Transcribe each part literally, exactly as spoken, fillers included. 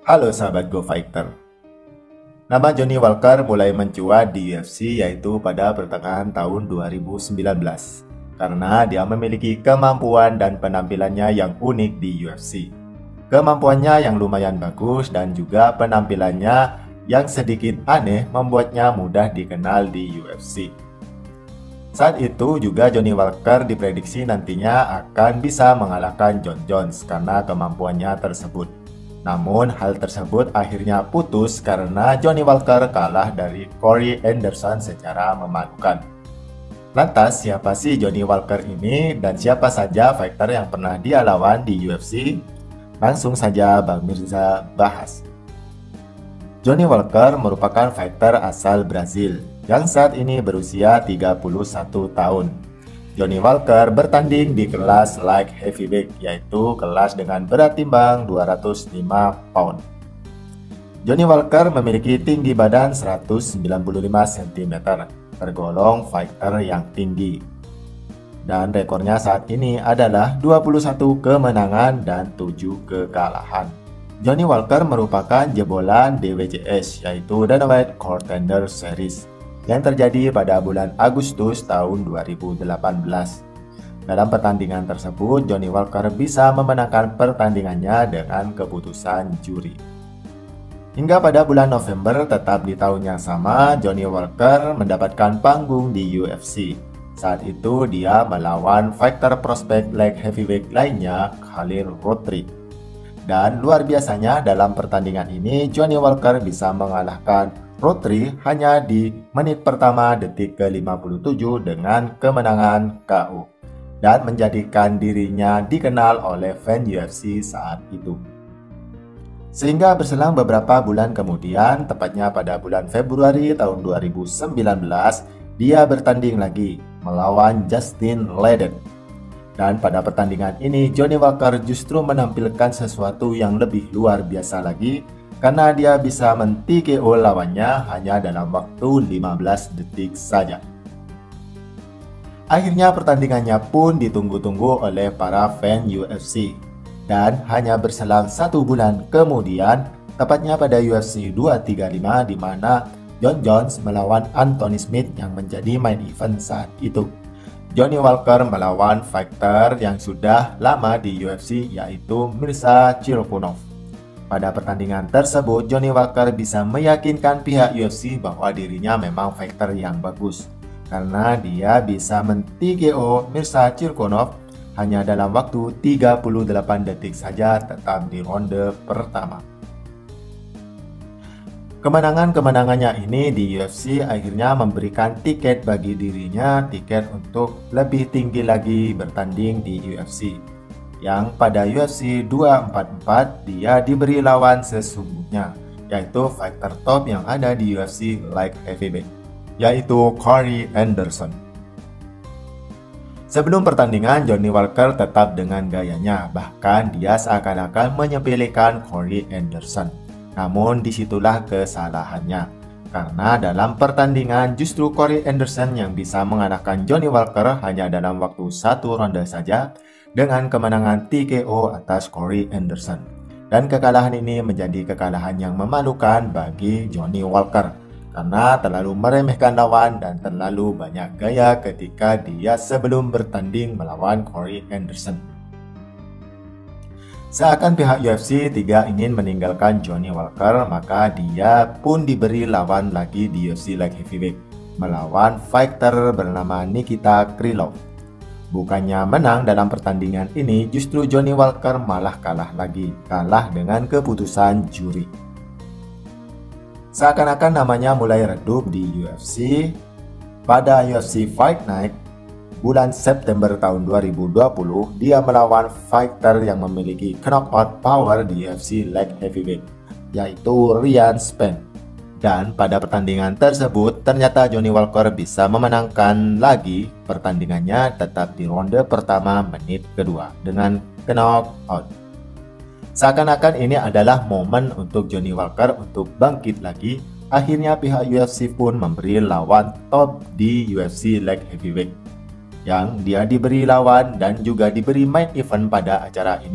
Halo sahabat Go Fighter. Nama Johnny Walker mulai mencuat di U F C yaitu pada pertengahan tahun dua ribu sembilan belas karena dia memiliki kemampuan dan penampilannya yang unik di U F C. Kemampuannya yang lumayan bagus dan juga penampilannya yang sedikit aneh membuatnya mudah dikenal di U F C. Saat itu juga Johnny Walker diprediksi nantinya akan bisa mengalahkan Jon Jones karena kemampuannya tersebut. Namun hal tersebut akhirnya putus karena Johnny Walker kalah dari Corey Anderson secara memalukan. Lantas siapa sih Johnny Walker ini dan siapa saja fighter yang pernah dia lawan di U F C? Langsung saja Bang Mirza bahas. Johnny Walker merupakan fighter asal Brazil yang saat ini berusia tiga puluh satu tahun. Johnny Walker bertanding di kelas light heavyweight, yaitu kelas dengan berat timbang dua ratus lima pound. Johnny Walker memiliki tinggi badan seratus sembilan puluh lima sentimeter, tergolong fighter yang tinggi. Dan rekornya saat ini adalah dua puluh satu kemenangan dan tujuh kekalahan. Johnny Walker merupakan jebolan D W C S, yaitu Dana White Contender Series, yang terjadi pada bulan Agustus tahun dua ribu delapan belas. Dalam pertandingan tersebut, Johnny Walker bisa memenangkan pertandingannya dengan keputusan juri. Hingga pada bulan November tetap di tahun yang sama, Johnny Walker mendapatkan panggung di U F C. Saat itu dia melawan fighter prospek light heavyweight lainnya, Khalil Rountree. Dan luar biasanya dalam pertandingan ini, Johnny Walker bisa mengalahkan Rountree hanya di menit pertama detik ke lima puluh tujuh dengan kemenangan K O dan menjadikan dirinya dikenal oleh fan U F C saat itu. Sehingga berselang beberapa bulan kemudian, tepatnya pada bulan Februari tahun dua ribu sembilan belas, dia bertanding lagi melawan Justin Layden. Dan pada pertandingan ini Johnny Walker justru menampilkan sesuatu yang lebih luar biasa lagi, karena dia bisa men-T K O lawannya hanya dalam waktu lima belas detik saja. Akhirnya pertandingannya pun ditunggu-tunggu oleh para fan U F C. Dan hanya berselang satu bulan kemudian, tepatnya pada U F C dua tiga lima, di mana Jon Jones melawan Anthony Smith yang menjadi main event saat itu. Johnny Walker melawan fighter yang sudah lama di U F C, yaitu Mirza Cirkunov. Pada pertandingan tersebut, Johnny Walker bisa meyakinkan pihak U F C bahwa dirinya memang fighter yang bagus, karena dia bisa men-T K O Mirza Cirkunov hanya dalam waktu tiga puluh delapan detik saja, tetap di ronde pertama. Kemenangan-kemenangannya ini di U F C akhirnya memberikan tiket bagi dirinya, tiket untuk lebih tinggi lagi bertanding di U F C. Yang pada U F C dua empat empat dia diberi lawan sesungguhnya, yaitu fighter top yang ada di U F C light heavyweight, yaitu Corey Anderson. Sebelum pertandingan, Johnny Walker tetap dengan gayanya, bahkan dia seakan-akan menyepelekan Corey Anderson. Namun disitulah kesalahannya, karena dalam pertandingan justru Corey Anderson yang bisa mengalahkan Johnny Walker hanya dalam waktu satu ronde saja, dengan kemenangan T K O atas Corey Anderson. Dan kekalahan ini menjadi kekalahan yang memalukan bagi Johnny Walker, karena terlalu meremehkan lawan dan terlalu banyak gaya ketika dia sebelum bertanding melawan Corey Anderson. Seakan pihak U F C tidak ingin meninggalkan Johnny Walker, maka dia pun diberi lawan lagi di U F C light heavyweight, melawan fighter bernama Nikita Krylov. Bukannya menang dalam pertandingan ini, justru Johnny Walker malah kalah lagi, kalah dengan keputusan juri. Seakan-akan namanya mulai redup di U F C. Pada U F C Fight Night bulan September tahun dua ribu dua puluh, dia melawan fighter yang memiliki knockout power di U F C light heavyweight, yaitu Ryan Spann. Dan pada pertandingan tersebut, ternyata Johnny Walker bisa memenangkan lagi pertandingannya, tetap di ronde pertama menit kedua dengan knockout. Seakan-akan ini adalah momen untuk Johnny Walker untuk bangkit lagi. Akhirnya pihak U F C pun memberi lawan top di U F C light heavyweight, yang dia diberi lawan dan juga diberi main event pada acara ini.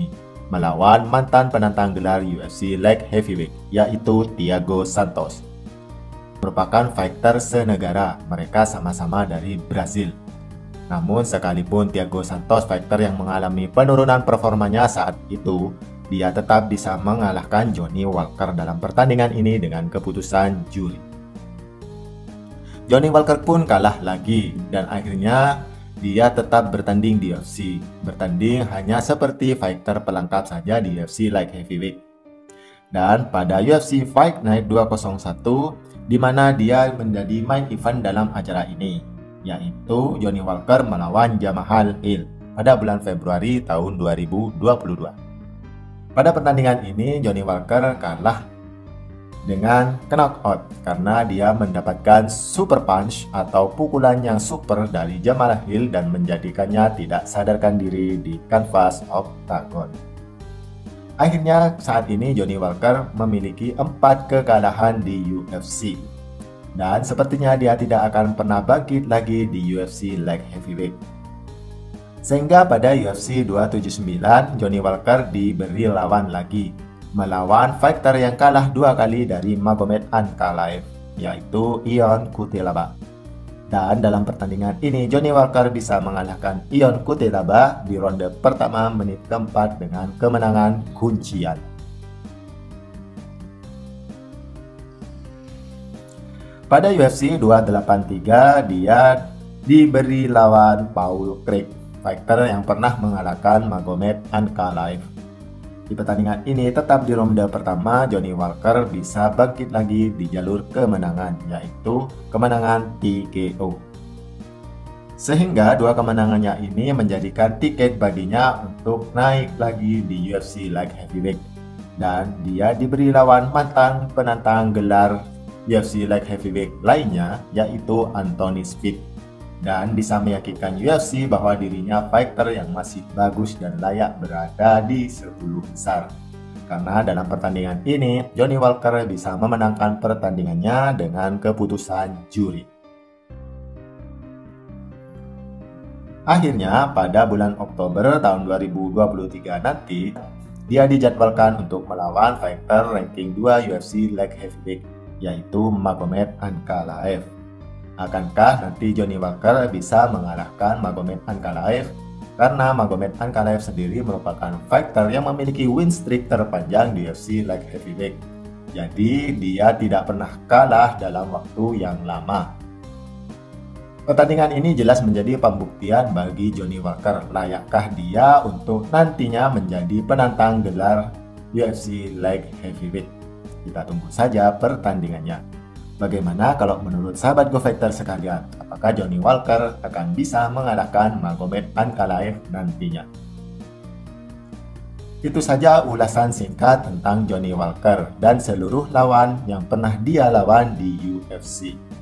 melawan mantan penantang gelar U F C Light Heavyweight, yaitu Thiago Santos. Merupakan fighter senegara, mereka sama-sama dari Brazil. Namun sekalipun Thiago Santos fighter yang mengalami penurunan performanya saat itu, dia tetap bisa mengalahkan Johnny Walker dalam pertandingan ini dengan keputusan juri. Johnny Walker pun kalah lagi dan akhirnya dia tetap bertanding di U F C. Bertanding hanya seperti fighter pelengkap saja di U F C Light Heavyweight. Dan pada U F C Fight Night dua nol satu, di mana dia menjadi main event dalam acara ini, yaitu Johnny Walker melawan Jamahal Hill pada bulan Februari tahun dua ribu dua puluh dua. Pada pertandingan ini, Johnny Walker kalah dengan knockout karena dia mendapatkan super punch atau pukulan yang super dari Jamahal Hill dan menjadikannya tidak sadarkan diri di kanvas oktagon. Akhirnya saat ini Johnny Walker memiliki empat kekalahan di U F C dan sepertinya dia tidak akan pernah bangkit lagi di U F C Light Heavyweight. Sehingga pada U F C dua tujuh sembilan, Johnny Walker diberi lawan lagi, melawan fighter yang kalah dua kali dari Magomed Ankalaev, yaitu Ion Cutelaba. Dan dalam pertandingan ini, Johnny Walker bisa mengalahkan Ion Cutelaba di ronde pertama menit keempat dengan kemenangan kuncian. Pada U F C dua delapan tiga, dia diberi lawan Paul Craig, fighter yang pernah mengalahkan Magomed Ankalaev. Di pertandingan ini tetap di ronde pertama Johnny Walker bisa bangkit lagi di jalur kemenangan, yaitu kemenangan T K O. Sehingga dua kemenangannya ini menjadikan tiket baginya untuk naik lagi di U F C Light Heavyweight. Dan dia diberi lawan mantan penantang gelar U F C Light Heavyweight lainnya, yaitu Anthony Smith. Dan bisa meyakinkan U F C bahwa dirinya fighter yang masih bagus dan layak berada di sepuluh besar. Karena dalam pertandingan ini, Johnny Walker bisa memenangkan pertandingannya dengan keputusan juri. Akhirnya, pada bulan Oktober tahun dua ribu dua puluh tiga nanti, dia dijadwalkan untuk melawan fighter ranking dua U F C Light Heavyweight, yaitu Magomed Ankalaev. Akankah nanti Johnny Walker bisa mengalahkan Magomed Ankalaev? Karena Magomed Ankalaev sendiri merupakan fighter yang memiliki win streak terpanjang di U F C Light Heavyweight. Jadi dia tidak pernah kalah dalam waktu yang lama. Pertandingan ini jelas menjadi pembuktian bagi Johnny Walker. Layakkah dia untuk nantinya menjadi penantang gelar U F C Light Heavyweight? Kita tunggu saja pertandingannya. Bagaimana kalau menurut sahabat Go Fighter sekalian? Apakah Johnny Walker akan bisa mengalahkan Magomed Ankalaev nantinya? Itu saja ulasan singkat tentang Johnny Walker dan seluruh lawan yang pernah dia lawan di U F C.